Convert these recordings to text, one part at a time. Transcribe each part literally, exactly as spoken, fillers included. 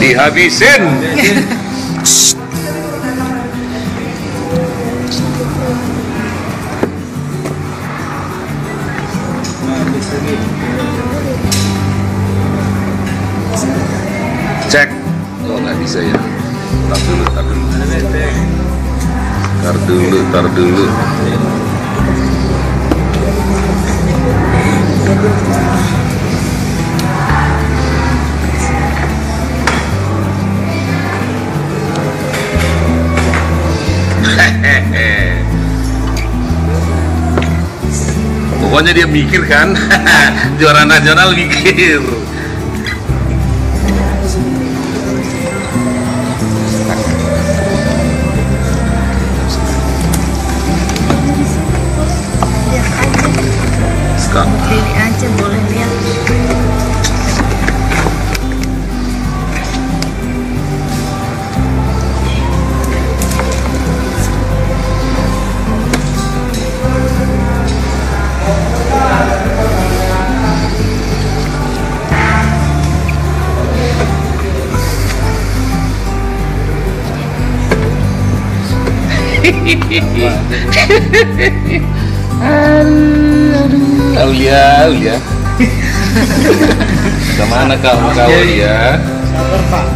Dihabisin. Cek. Oh, nggak bisa ya. Tar dulu, tar dulu. Tar dulu, tar dulu. Pokoknya dia mikir kan. Juara nasional mikir. Pilih aja, boleh lihat. Aulia, Aulia. Kemana kamu kau Aulia? Sabar Pak.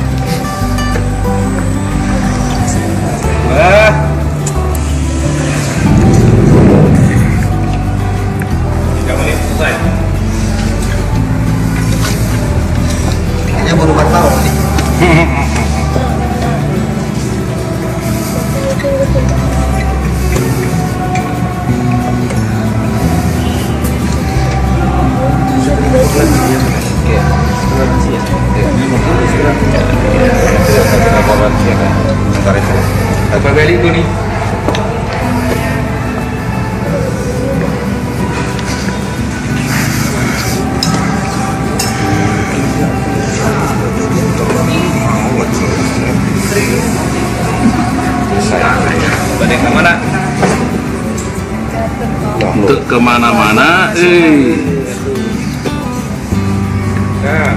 Wah. Tiga menit selesai. Kayaknya baru empat tahun nih. Apa beli itu nih? Balik kemana? Untuk kemana-mana, eh. Nah.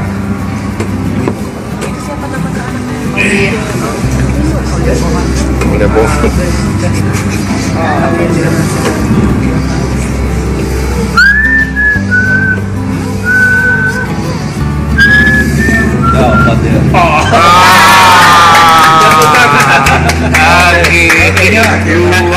Udah bosan. Dapat ya. Akhirnya